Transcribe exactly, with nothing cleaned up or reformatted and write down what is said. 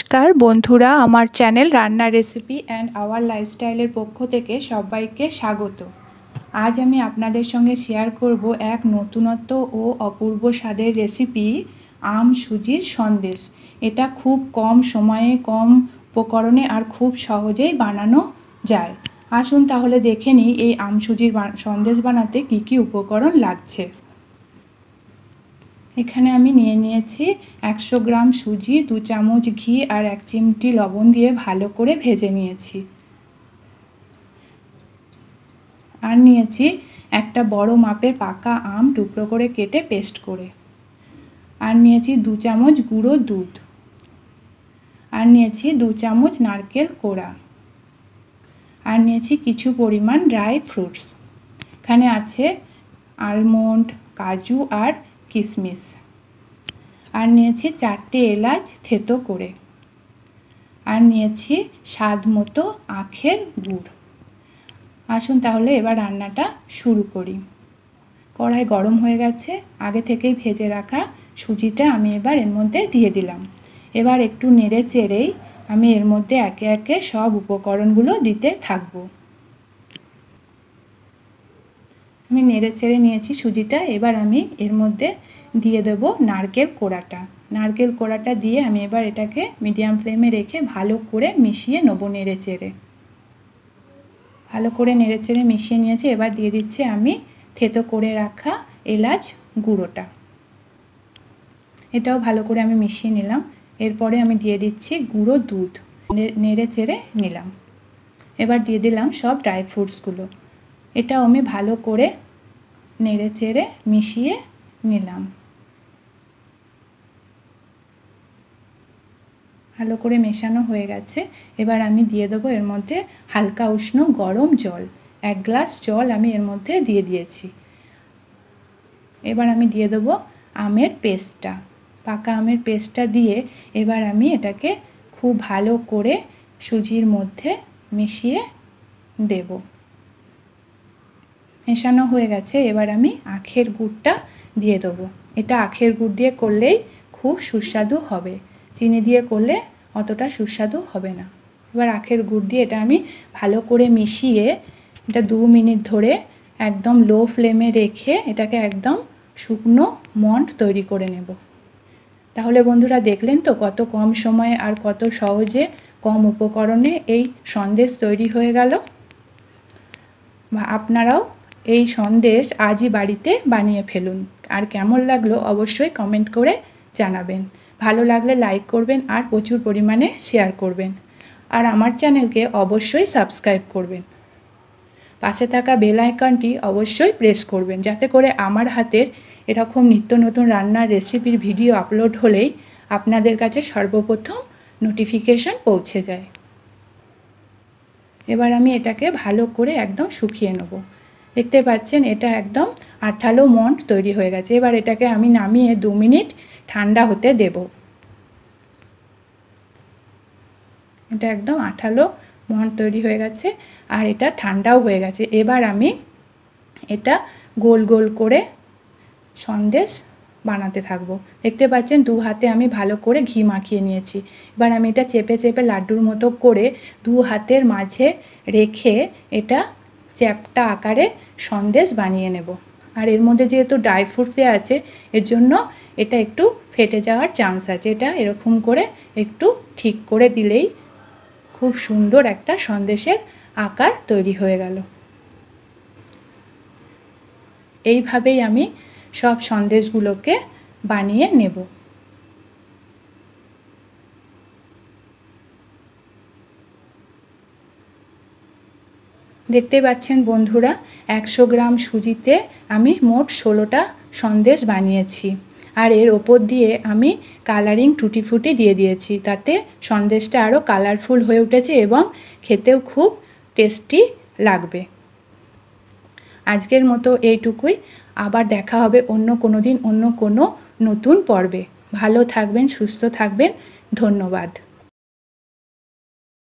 नमस्कार बंधुरा आमार चैनल रान्ना रेसिपि एंड आवर लाइफस्टाइलेर पक्ष थेके सबाइके स्वागत। आज आमी आपनादेर संगे शेयर करब एक नतूनत्व ओ अपूर्व स्वादेर रेसिपि आम सुजिर सन्देश। एटा खूब कम समये कम उपकरणे और खूब सहजेई बानानो जाय। आसुन ताहले देखे निई एई आम सुजिर सन्देश बानाते कि कि उपकरण लागछे। एखाने आमी निये नियेछि एकशो ग्राम सुजी, दो चामच घी और एक चिमटी लवण दिए भालो करे भेजे नियेछि। आर नियेछि एकटा बड़ो मापेर पाका आम टुकरो करे केटे पेस्ट करे। आर नियेछि दो चामच गुड़ो दूध। आर नियेछि दो चामच नारकेल कोड़ा। आर नियेछि किछु परिमाण ड्राई फ्रुट्स। एखाने आछे आलमंड, काजू और किशमिश। और नियेछि चारटे एलाच थेतो करे। और नियेछि स्वाद मतो आखेर गुड़। आसुन ताहले एबार रान्नाटा शुरू करी। कड़ाई गरम हये गेछे। आगे थेकेई भेजे राखा सुजिटा आमी एबार एर मধ্যে दिए दिलाम। एबार एकटू नेड़े चेड़ेई आमी एर मধ্যে एके एके सब उपकरणगुलो दिते थाकबो। आमी नेड़े चेड़े नियेछि सुजिटा। एबार आमी एर मধ্যে दिए देब नारकेल कोड़ाटा। नारकेल कोड़ाटा दिए आमी एबार एटाके मिडियाम फ्लेमे रेखे भालो करे मिशिए नेब नेड़े चेड़े। भालो करे नेड़े चेड़े मिशिए नियेछि। एबार दिए दिচ্ছি आमी থেতো করে রাখা এলাচ গুঁড়োটা। এটাও ভালো করে আমি মিশিয়ে নিলাম। এরপরে আমি দিয়ে দিচ্ছি গুঁড়ো দুধ। নেড়ে চেড়ে নিলাম। এবার দিয়ে দিলাম সব ড্রাই ফ্রুটসগুলো। এটাও আমি ভালো করে নেড়ে চেড়ে মিশিয়ে নিলাম। ভালো করে মেশানো হয়ে গেছে। এবার আমি দিয়ে দেবো এর মধ্যে হালকা উষ্ণ গরম জল। এক গ্লাস জল আমি এর মধ্যে দিয়ে দিয়েছি। এবার আমি দিয়ে দেবো আমের পেস্টটা। পাকা আমের পেস্টটা দিয়ে এবার আমি এটাকে খুব ভালো করে সুজির মধ্যে মিশিয়ে দেব। মেশানো হয়ে গেছে। এবার আমি আখের গুড়টা দিয়ে দেবো। এটা আখের গুড় দিয়ে করলেই খুব সুস্বাদু হবে। চিনি দিয়ে করলে অতটা সুস্বাদু হবে না। এবার আখের গুড় দিয়ে এটা আমি ভালো করে মিশিয়ে এটা দু মিনিট ধরে একদম লো ফ্লেমে রেখে এটাকে একদম শুকনো মন্ড তৈরি করে নেব। তাহলে বন্ধুরা দেখলেন তো কত কম সময়ে আর কত সহজে কম উপকরণে এই সন্দেশ তৈরি হয়ে গেল। আপনারাও এই সন্দেশ আজই বাড়িতে বানিয়ে ফেলুন। আর কেমন লাগলো অবশ্যই কমেন্ট করে জানাবেন। ভালো লাগলে লাইক করবেন আর প্রচুর পরিমাণে শেয়ার করবেন। আর আমার চ্যানেলকে অবশ্যই সাবস্ক্রাইব করবেন। পাশে থাকা বেল আইকনটি অবশ্যই প্রেস করবেন যাতে করে আমার হাতের এরকম নিত্য নতুন রান্নার রেসিপির ভিডিও আপলোড হলেই আপনাদের কাছে সর্বপ্রথম নোটিফিকেশন পৌঁছে যায়। এবার আমি এটাকে ভালো করে একদম শুকিয়ে নেব। দেখতে পাচ্ছেন এটা একদম আঠালো মন্ড তৈরি হয়ে গেছে। এবার এটাকে আমি নামিয়ে দু মিনিট ঠান্ডা হতে দেব। এটা একদম আঠালো মন্ড তৈরি হয়ে গেছে আর এটা ঠান্ডাও হয়ে গেছে। এবার আমি এটা গোল গোল করে সন্দেশ বানাতে থাকবো। দেখতে পাচ্ছেন দু হাতে আমি ভালো করে ঘি মাখিয়ে নিয়েছি। এবার আমি এটা চেপে চেপে লাড্ডুর মতো করে দু হাতের মাঝে রেখে এটা চ্যাপ্টা আকারে সন্দেশ বানিয়ে নেব। আর এর মধ্যে যেহেতু ড্রাই ফ্রুটস দেওয়া আছে এর জন্য এটা একটু ফেটে যাওয়ার চান্স আছে। এটা এরকম করে একটু ঠিক করে দিলেই খুব সুন্দর একটা সন্দেশের আকার তৈরি হয়ে গেল। এইভাবেই আমি সব সন্দেশগুলোকে বানিয়ে নেব। দেখতে পাচ্ছেন বন্ধুরা একশো গ্রাম সুজিতে আমি মোট ষোলোটা সন্দেশ বানিয়েছি। আর এর ওপর দিয়ে আমি কালারিং টুটি ফুটি দিয়ে দিয়েছি। তাতে সন্দেশটা আরও কালারফুল হয়ে উঠেছে এবং খেতেও খুব টেস্টি লাগবে। আজকের মতো এইটুকুই। আবার দেখা হবে অন্য কোনো দিন অন্য কোনো নতুন পর্বে। ভালো থাকবেন, সুস্থ থাকবেন। ধন্যবাদ।